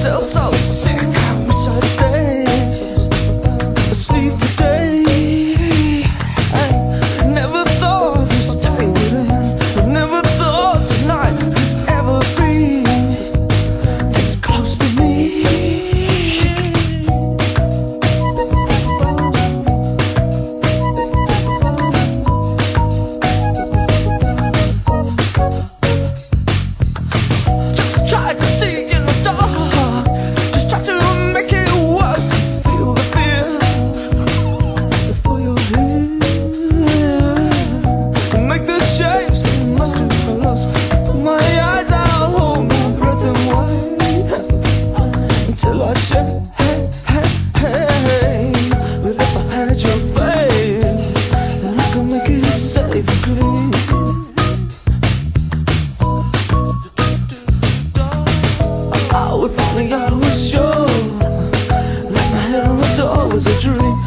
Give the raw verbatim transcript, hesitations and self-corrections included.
myself so sick. I wish I'd stay asleep today. I never thought this day would end. I never thought tonight would ever be this close to me. Just try to see in the dark, just try to make it work, to feel the fear before you're here. Make the shapes get much too close. Put my eyes out, hold my breath and wait until I shake. Hey, hey, hey. But if I had your faith, then I could make it safe and clean. If only I was sure, like my head on the door was a dream.